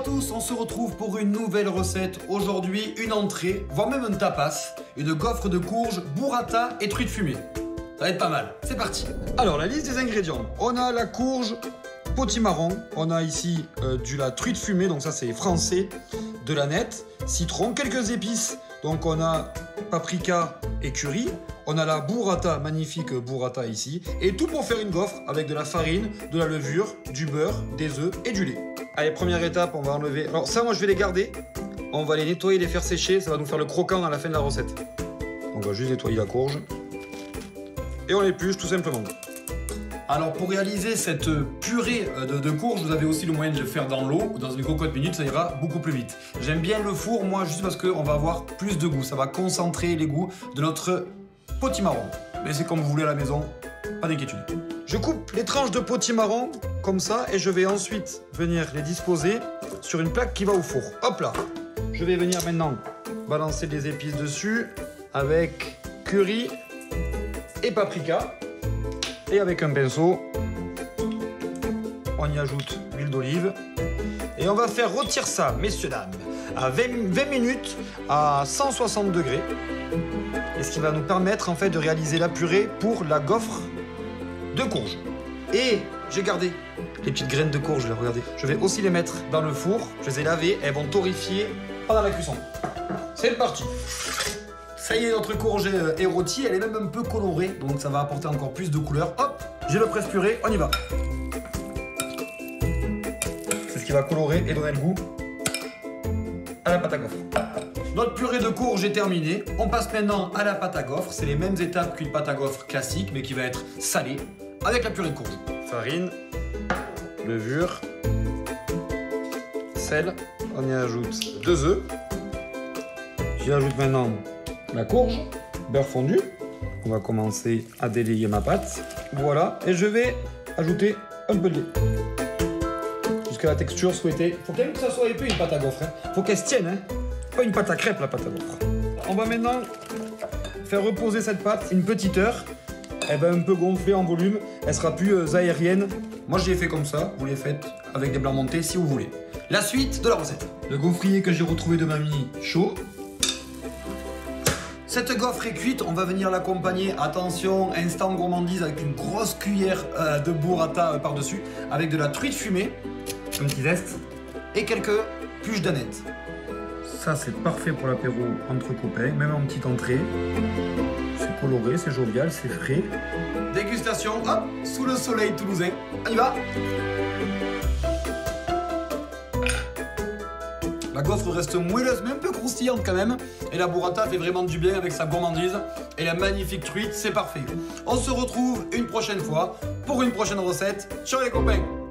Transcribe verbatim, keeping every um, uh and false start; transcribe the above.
tous, on se retrouve pour une nouvelle recette. Aujourd'hui, une entrée, voire même un tapas, une gaufre de courge, burrata et truite fumée. Ça va être pas mal, c'est parti. Alors, la liste des ingrédients. On a la courge potimarron, on a ici euh, de la truite fumée, donc ça c'est français, de l'aneth, citron, quelques épices, donc on a paprika et curry, on a la burrata, magnifique burrata ici, et tout pour faire une gaufre avec de la farine, de la levure, du beurre, des œufs et du lait. Allez, première étape, on va enlever... Alors ça, moi je vais les garder, on va les nettoyer, les faire sécher, ça va nous faire le croquant à la fin de la recette. On va juste nettoyer la courge, et on l'épluche tout simplement. Alors pour réaliser cette purée de, de courge, vous avez aussi le moyen de le faire dans l'eau ou dans une cocotte minute, ça ira beaucoup plus vite. J'aime bien le four, moi, juste parce qu'on va avoir plus de goût. Ça va concentrer les goûts de notre potimarron. Mais c'est comme vous voulez à la maison, pas d'inquiétude. Je coupe les tranches de potimarron comme ça et je vais ensuite venir les disposer sur une plaque qui va au four. Hop là. Je vais venir maintenant balancer des épices dessus avec curry et paprika. Et avec un pinceau, on y ajoute l'huile d'olive. Et on va faire rôtir ça, messieurs, dames, à vingt minutes à cent soixante degrés. Et ce qui va nous permettre en fait de réaliser la purée pour la gaufre de courge. Et j'ai gardé les petites graines de courge, là, regardez. Je vais aussi les mettre dans le four. Je les ai lavées, elles vont torréfier pendant la cuisson. C'est parti. Ça y est, notre courge est rôtie, elle est même un peu colorée, donc ça va apporter encore plus de couleur. Hop, j'ai le presse-purée, on y va. C'est ce qui va colorer et donner le goût à la pâte à gaufre. Notre purée de courge est terminée. On passe maintenant à la pâte à gaufre. C'est les mêmes étapes qu'une pâte à gaufre classique, mais qui va être salée avec la purée de courge. Farine, levure, sel. On y ajoute deux œufs. J'y ajoute maintenant la courge, beurre fondu. On va commencer à délayer ma pâte. Voilà, et je vais ajouter un peu de lait. Jusqu'à la texture souhaitée. Faut quand même que ça soit épais une pâte à gaufre. Hein. Faut qu'elle se tienne, hein. Pas une pâte à crêpes la pâte à gaufre. On va maintenant faire reposer cette pâte une petite heure. Elle va un peu gonfler en volume. Elle sera plus euh, aérienne. Moi je l'ai fait comme ça. Vous les faites avec des blancs montés si vous voulez. La suite de la recette. Le gaufrier que j'ai retrouvé de mamie chaud. Cette gaufre est cuite, on va venir l'accompagner, attention, instant gourmandise avec une grosse cuillère euh, de burrata euh, par-dessus, avec de la truite fumée, un petit zeste, et quelques pluches d'aneth. Ça c'est parfait pour l'apéro entre copains, même en petite entrée. C'est coloré, c'est jovial, c'est frais. Dégustation, hop, sous le soleil toulousain, on y va. La gaufre reste moelleuse, mais un peu croustillante quand même. Et la burrata fait vraiment du bien avec sa gourmandise. Et la magnifique truite, c'est parfait. On se retrouve une prochaine fois pour une prochaine recette. Ciao les copains!